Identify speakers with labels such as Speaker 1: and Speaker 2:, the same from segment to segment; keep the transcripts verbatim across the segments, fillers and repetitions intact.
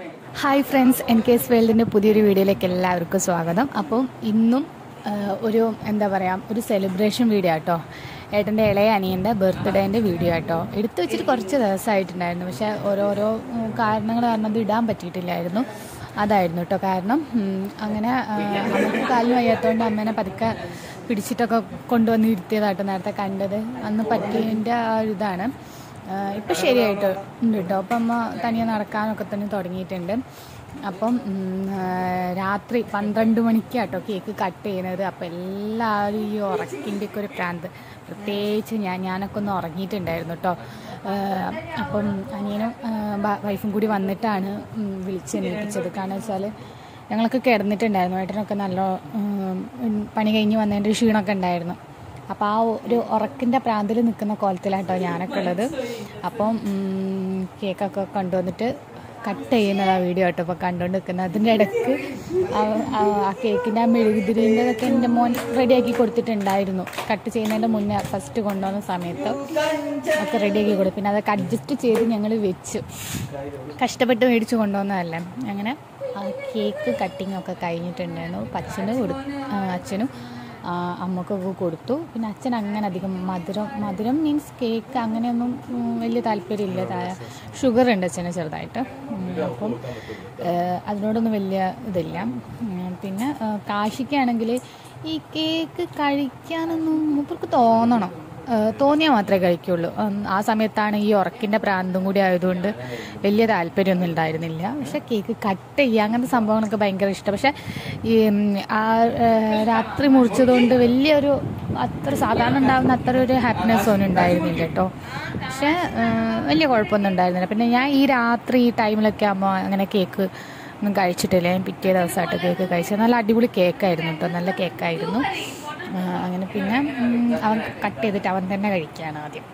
Speaker 1: Hi friends, എൻ കേസ് വേൾഡിൻ്റെ പുതിയൊരു വീഡിയോയിലേക്ക് എല്ലാവർക്കും സ്വാഗതം. അപ്പം ഇന്നും ഒരു എന്താ പറയുക ഒരു സെലിബ്രേഷൻ വീഡിയോ ആട്ടോ. ഏട്ടൻ്റെ ഇളയ അനിയൻ്റെ ബർത്ത്ഡേൻ്റെ വീഡിയോ ആട്ടോ. എടുത്തു വെച്ചിട്ട് കുറച്ച് ദിവസമായിട്ടുണ്ടായിരുന്നു, പക്ഷേ ഓരോരോ കാരണങ്ങൾ കാരണം അത് ഇടാൻ പറ്റിയിട്ടില്ലായിരുന്നു. അതായിരുന്നു കേട്ടോ കാരണം. അങ്ങനെ നമുക്ക് കാലിന് വയ്യാത്തതുകൊണ്ട് അമ്മേനെ പതുക്കെ പിടിച്ചിട്ടൊക്കെ കൊണ്ടുവന്ന് ഇരുത്തിയതാട്ടോ നേരത്തെ കണ്ടത്. അന്ന് പറ്റിയതിൻ്റെ ആ ഒരു ഇതാണ്. ഇപ്പം ശരിയായിട്ട് ഉണ്ട് കേട്ടോ. അപ്പം അമ്മ തനിയെ നടക്കാനൊക്കെ തന്നെ തുടങ്ങിയിട്ടുണ്ട്. അപ്പം രാത്രി പന്ത്രണ്ട് മണിക്കാട്ടോ കേക്ക് കട്ട് ചെയ്യുന്നത്. അപ്പം എല്ലാവരും ഈ ഉറക്കിൻ്റെയൊക്കെ ഒരു പ്രാന്ത്, പ്രത്യേകിച്ച് ഞാൻ ഞാനൊക്കെ ഒന്ന് ഉറങ്ങിയിട്ടുണ്ടായിരുന്നു കേട്ടോ. അപ്പം അനിയനും വൈഫും കൂടി വന്നിട്ടാണ് വിളിച്ച് എണീപ്പിച്ചത്. കാരണം വെച്ചാൽ ഞങ്ങളൊക്കെ കിടന്നിട്ടുണ്ടായിരുന്നു. ഏട്ടനൊക്കെ നല്ല പണി കഴിഞ്ഞ് വന്നതിൻ്റെ ക്ഷീണമൊക്കെ ഉണ്ടായിരുന്നു. അപ്പോൾ ആ ഒരു ഉറക്കിൻ്റെ പ്രാന്തിൽ നിൽക്കുന്ന കോലത്തിലാട്ടോ ഞാനൊക്കെ ഉള്ളത്. അപ്പം കേക്കൊക്കെ കൊണ്ടുവന്നിട്ട് കട്ട് ചെയ്യുന്നത് ആ വീഡിയോ ആട്ടോ ഇപ്പോൾ കണ്ടുകൊണ്ട് നിൽക്കുന്നത്. അതിൻ്റെ ഇടയ്ക്ക് ആ കേക്കിൻ്റെ ആ മെഴുകുതിരിൻ്റെതൊക്കെ എൻ്റെ മോൻ റെഡിയാക്കി കൊടുത്തിട്ടുണ്ടായിരുന്നു. കട്ട് ചെയ്യുന്നതിൻ്റെ മുന്നേ ഫസ്റ്റ് കൊണ്ടുവന്ന സമയത്ത് ഒക്കെ റെഡിയാക്കി കൊടുത്തു. പിന്നെ അതൊക്കെ അഡ്ജസ്റ്റ് ചെയ്ത് ഞങ്ങൾ വെച്ചു. കഷ്ടപ്പെട്ട് മേടിച്ച് കൊണ്ടുവന്നതല്ലേ. അങ്ങനെ ആ കേക്ക് കട്ടിങ് ഒക്കെ കഴിഞ്ഞിട്ടുണ്ടായിരുന്നു. അച്ഛന് കൊടു അച്ഛനും അമ്മക്കൊക്കെ കൊടുത്തു. പിന്നെ അച്ഛൻ അങ്ങനെ അധികം മധുരം മധുരം മീൻസ് കേക്ക് അങ്ങനെയൊന്നും വലിയ താല്പര്യമില്ല. ഷുഗർ ഉണ്ട് അച്ഛന് ചെറുതായിട്ട്. അപ്പം അതിനോടൊന്നും വലിയ ഇതില്ല. പിന്നെ കാശിക്കാണെങ്കിൽ ഈ കേക്ക് കഴിക്കാനൊന്നും മൂപ്പർക്ക് തോന്നണം, തോന്നിയാൽ മാത്രമേ കഴിക്കുള്ളൂ. ആ സമയത്താണ് ഈ ഉറക്കിൻ്റെ പ്രാന്തും കൂടി ആയതുകൊണ്ട് വലിയ താല്പര്യമൊന്നും ഉണ്ടായിരുന്നില്ല. പക്ഷെ കേക്ക് കട്ട് ചെയ്യുക അങ്ങനത്തെ സംഭവങ്ങളൊക്കെ ഭയങ്കര ഇഷ്ടം. പക്ഷെ ഈ ആ രാത്രി മുറിച്ചതുകൊണ്ട് വലിയൊരു അത്ര സാധാരണ ഉണ്ടാകുന്ന അത്ര ഒരു ഹാപ്പിനെസ് ഒന്നും ഉണ്ടായിരുന്നില്ല കേട്ടോ. പക്ഷെ വലിയ കുഴപ്പമൊന്നും ഉണ്ടായിരുന്നില്ല. പിന്നെ ഞാൻ ഈ രാത്രി ഈ ടൈമിലൊക്കെ ആകുമ്പോൾ അങ്ങനെ കേക്ക് ഒന്നും കഴിച്ചിട്ടില്ല. ഞാൻ പിറ്റേ ദിവസമായിട്ട് കേക്ക് കഴിച്ചത്. നല്ല അടിപൊളി കേക്കായിരുന്നു കേട്ടോ, നല്ല കേക്കായിരുന്നു. അങ്ങനെ പിന്നെ അവൻ കട്ട് ചെയ്തിട്ട് അവൻ തന്നെ കഴിക്കുകയാണ് ആദ്യം.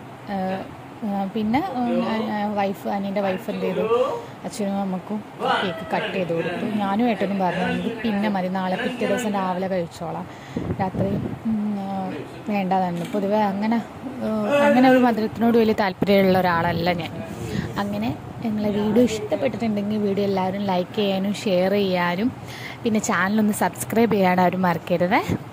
Speaker 1: പിന്നെ വൈഫ് അനിയൻ്റെ വൈഫ് എന്ത് ചെയ്തു, അച്ഛനും അമ്മക്കും കേക്ക് കട്ട് ചെയ്ത് കൊടുത്തു. ഞാനും ഏട്ടനും പറഞ്ഞു ഇത് പിന്നെ മതി, നാളെ പിറ്റേ ദിവസം രാവിലെ കഴിച്ചോളാം, രാത്രി വേണ്ടതാണ്. പൊതുവെ അങ്ങനെ അങ്ങനെ ഒരു മധുരത്തിനോട് വലിയ താല്പര്യമുള്ള ഒരാളല്ല ഞാൻ. അങ്ങനെ നിങ്ങളെ വീഡിയോ ഇഷ്ടപ്പെട്ടിട്ടുണ്ടെങ്കിൽ വീഡിയോ എല്ലാവരും ലൈക്ക് ചെയ്യാനും ഷെയർ ചെയ്യാനും പിന്നെ ചാനലൊന്ന് സബ്സ്ക്രൈബ് ചെയ്യാനും ആരും മറക്കരുത്.